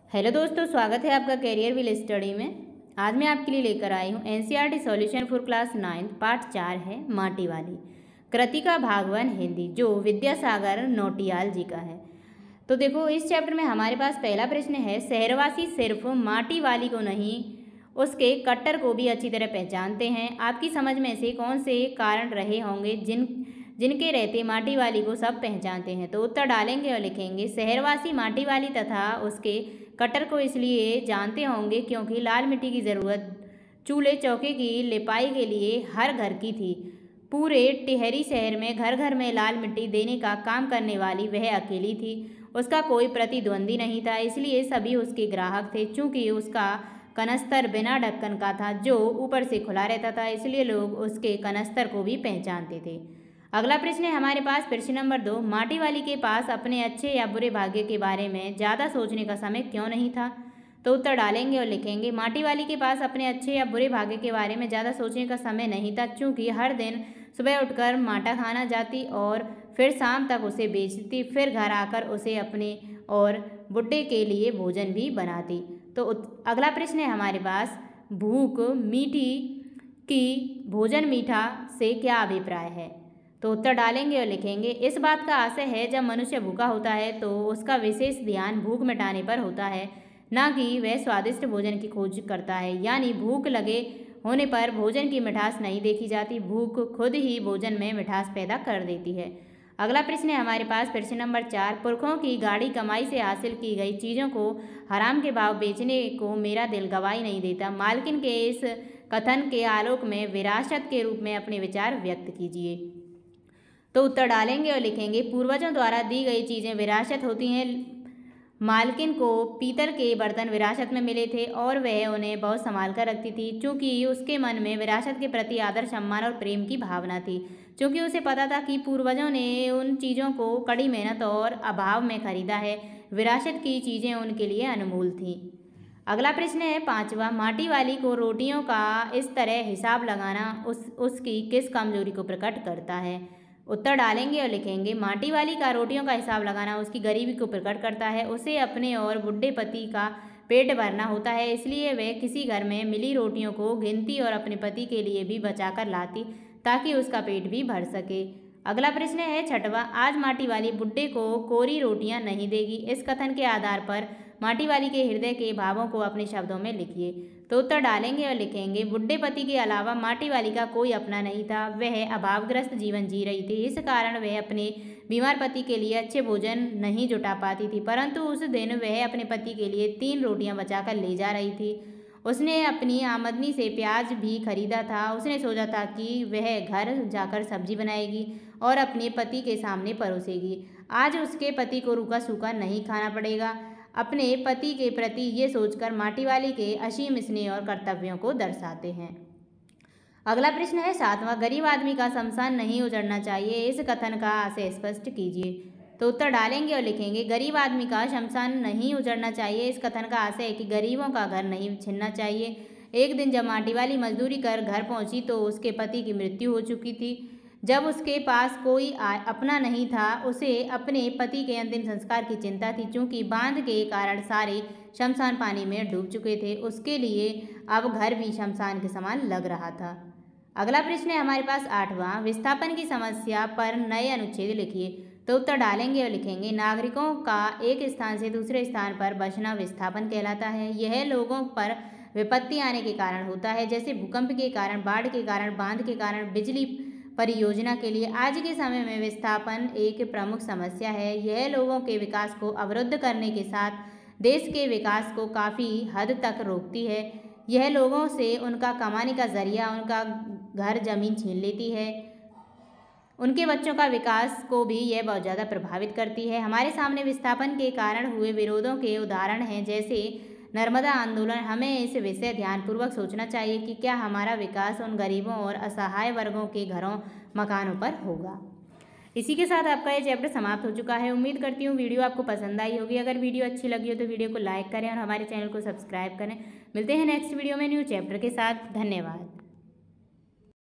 Hello दोस्तों, स्वागत है आपका करियर विल स्टडी में। आज मैं आपके लिए लेकर आई हूँ NCERT solution for class 9 part 4 है माटी वाली, कृतिका भागवन हिंदी, जो विद्यासागर नौटियाल जी का है। तो देखो, इस चैप्टर में हमारे पास पहला प्रश्न है, शहरवासी सिर्फ माटी वाली को नहीं उसके कट्टर को भी अच्छी तरह पहचानते हैं। आपकी समझ में से कौन से कारण रहे होंगे जिनके रहते माटी वाली को सब पहचानते हैं? तो उत्तर डालेंगे और लिखेंगे, शहरवासी माटी वाली तथा उसके कटर को इसलिए जानते होंगे क्योंकि लाल मिट्टी की ज़रूरत चूल्हे चौके की लिपाई के लिए हर घर की थी। पूरे टिहरी शहर में घर घर में लाल मिट्टी देने का काम करने वाली वह अकेली थी। उसका कोई प्रतिद्वंदी नहीं था, इसलिए सभी उसके ग्राहक थे। चूँकि उसका कनस्तर बिना ढक्कन का था जो ऊपर से खुला रहता था, इसलिए लोग उसके कनस्तर को भी पहचानते थे। अगला प्रश्न है हमारे पास, प्रश्न नंबर 2, माटी वाली के पास अपने अच्छे या बुरे भाग्य के बारे में ज़्यादा सोचने का समय क्यों नहीं था? तो उत्तर डालेंगे और लिखेंगे, माटी वाली के पास अपने अच्छे या बुरे भाग्य के बारे में ज़्यादा सोचने का समय नहीं था, क्योंकि हर दिन सुबह उठकर माटा खाना जाती और फिर शाम तक उसे बेचती, फिर घर आकर उसे अपने और बुड्ढे के लिए भोजन भी बनाती। तो अगला प्रश्न है हमारे पास, भूख मीठी की भोजन मीठा से क्या अभिप्राय है? तो उत्तर डालेंगे और लिखेंगे, इस बात का आशय है जब मनुष्य भूखा होता है तो उसका विशेष ध्यान भूख मिटाने पर होता है, न कि वह स्वादिष्ट भोजन की खोज करता है। यानी भूख लगे होने पर भोजन की मिठास नहीं देखी जाती, भूख खुद ही भोजन में मिठास पैदा कर देती है। अगला प्रश्न है हमारे पास, प्रश्न नंबर 4, पुरखों की गाढ़ी कमाई से हासिल की गई चीज़ों को हराम के भाव बेचने को मेरा दिल गवाही नहीं देता। मालकिन के इस कथन के आलोक में विरासत के रूप में अपने विचार व्यक्त कीजिए। तो उत्तर डालेंगे और लिखेंगे, पूर्वजों द्वारा दी गई चीज़ें विरासत होती हैं। मालकिन को पीतल के बर्तन विरासत में मिले थे और वह उन्हें बहुत संभाल कर रखती थी, क्योंकि उसके मन में विरासत के प्रति आदर, सम्मान और प्रेम की भावना थी। क्योंकि उसे पता था कि पूर्वजों ने उन चीज़ों को कड़ी मेहनत और अभाव में खरीदा है, विरासत की चीज़ें उनके लिए अनमोल थीं। अगला प्रश्न है 5वां, माटी वाली को रोटियों का इस तरह हिसाब लगाना उसकी किस कमजोरी को प्रकट करता है? उत्तर डालेंगे और लिखेंगे, माटी वाली का रोटियों का हिसाब लगाना उसकी गरीबी को प्रकट करता है। उसे अपने और बुढ़े पति का पेट भरना होता है, इसलिए वह किसी घर में मिली रोटियों को गिनती और अपने पति के लिए भी बचाकर लाती ताकि उसका पेट भी भर सके। अगला प्रश्न है 6वां, आज माटी वाली बुड्ढे को कोरी रोटियां नहीं देगी। इस कथन के आधार पर माटी वाली के हृदय के भावों को अपने शब्दों में लिखिए। तो उत्तर डालेंगे और लिखेंगे, बुड्ढे पति के अलावा माटी वाली का कोई अपना नहीं था। वह अभावग्रस्त जीवन जी रही थी, इस कारण वह अपने बीमार पति के लिए अच्छे भोजन नहीं जुटा पाती थी। परंतु उस दिन वह अपने पति के लिए 3 रोटियां बचाकर ले जा रही थी। उसने अपनी आमदनी से प्याज भी खरीदा था। उसने सोचा था कि वह घर जाकर सब्जी बनाएगी और अपने पति के सामने परोसेगी। आज उसके पति को रूखा सूखा नहीं खाना पड़ेगा। अपने पति के प्रति ये सोचकर माटी वाली के असीम स्नेह और कर्तव्यों को दर्शाते हैं। अगला प्रश्न है 7वां, गरीब आदमी का शमशान नहीं उजड़ना चाहिए। इस कथन का आशय स्पष्ट कीजिए। तो उत्तर डालेंगे और लिखेंगे, गरीब आदमी का शमशान नहीं उजड़ना चाहिए। इस कथन का आशय है कि गरीबों का घर नहीं छिनना चाहिए। एक दिन जब माटी वाली मजदूरी कर घर पहुंची तो उसके पति की मृत्यु हो चुकी थी। जब उसके पास कोई अपना नहीं था, उसे अपने पति के अंतिम संस्कार की चिंता थी। चूँकि बांध के कारण सारे शमशान पानी में डूब चुके थे, उसके लिए अब घर भी शमशान के समान लग रहा था। अगला प्रश्न है हमारे पास 8वां, विस्थापन की समस्या पर नए अनुच्छेद लिखिए। तो उत्तर डालेंगे और लिखेंगे, नागरिकों का एक स्थान से दूसरे स्थान पर बसना विस्थापन कहलाता है। यह लोगों पर विपत्ति आने के कारण होता है, जैसे भूकंप के कारण, बाढ़ के कारण, बांध के कारण, बिजली परियोजना के लिए। आज के समय में विस्थापन एक प्रमुख समस्या है। यह लोगों के विकास को अवरुद्ध करने के साथ देश के विकास को काफ़ी हद तक रोकती है। यह लोगों से उनका कमाने का जरिया, उनका घर जमीन छीन लेती है। उनके बच्चों का विकास को भी यह बहुत ज़्यादा प्रभावित करती है। हमारे सामने विस्थापन के कारण हुए विरोधों के उदाहरण हैं, जैसे नर्मदा आंदोलन। हमें इस विषय ध्यानपूर्वक सोचना चाहिए कि क्या हमारा विकास उन गरीबों और असहाय वर्गों के घरों मकानों पर होगा। इसी के साथ आपका ये चैप्टर समाप्त हो चुका है। उम्मीद करती हूँ वीडियो आपको पसंद आई होगी। अगर वीडियो अच्छी लगी हो तो वीडियो को लाइक करें और हमारे चैनल को सब्सक्राइब करें। मिलते हैं नेक्स्ट वीडियो में न्यू चैप्टर के साथ। धन्यवाद।